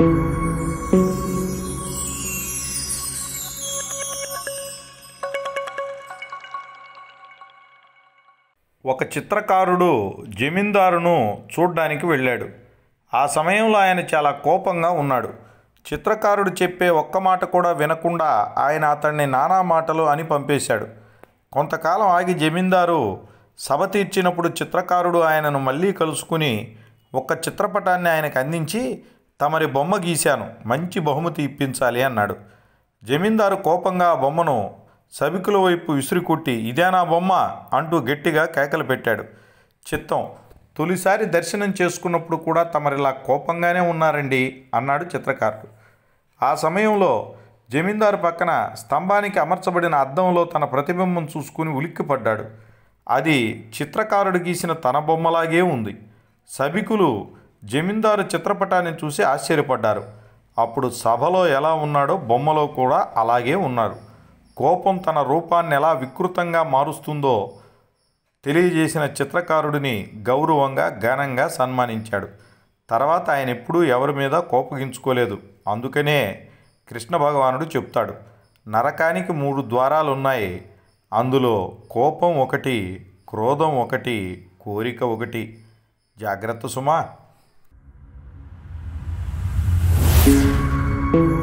ఒక చిత్రకారుడు జమీందారును చూడ్డానికి వెళ్ళాడు. ఆ సమయంలో ఆయన చాలా కోపంగా ఉన్నాడు. చిత్రకారుడు చెప్పే ఒక్క మాట కూడా వినకుండా ఆయన అతన్ని నానా మాటలు అని పంపేశాడు. కొంతకాలం ఆగి జమీందారు సభ తీర్చినప్పుడు చిత్రకారుడు ఆయనను మళ్ళీ కలుసుకుని ఒక చిత్రపటాన్ని ఆయనకు అందించి, తమరి బొమ్మ గీశాను, మంచి బహుమతి ఇప్పించాలి అన్నాడు. జమీందారు కోపంగా ఆ బొమ్మను సభికుల వైపు విసిరికొట్టి, ఇదేనా బొమ్మ అంటూ గట్టిగా కేకలు పెట్టాడు. చిత్తం, తొలిసారి దర్శనం చేసుకున్నప్పుడు కూడా తమరిలా కోపంగానే ఉన్నారండి అన్నాడు చిత్రకారుడు. ఆ సమయంలో జమీందారు పక్కన స్తంభానికి అమర్చబడిన అద్దంలో తన ప్రతిబింబం చూసుకుని ఉలిక్కిపడ్డాడు. అది చిత్రకారుడు గీసిన తన బొమ్మలాగే ఉంది. సభికులు జమీందారు చిత్రపటాన్ని చూసి ఆశ్చర్యపడ్డారు. అప్పుడు సభలో ఎలా ఉన్నాడో బొమ్మలో కూడా అలాగే ఉన్నారు. కోపం తన రూపాన్ని ఎలా వికృతంగా మారుస్తుందో తెలియజేసిన చిత్రకారుడిని గౌరవంగా ఘనంగా సన్మానించాడు. తర్వాత ఆయన ఎప్పుడూ ఎవరి మీద కోపగించుకోలేదు. అందుకనే కృష్ణ భగవానుడు చెప్తాడు, నరకానికి 3 ద్వారాలున్నాయి, అందులో కోపం ఒకటి, క్రోధం ఒకటి, కోరిక ఒకటి. జాగ్రత్త సుమా.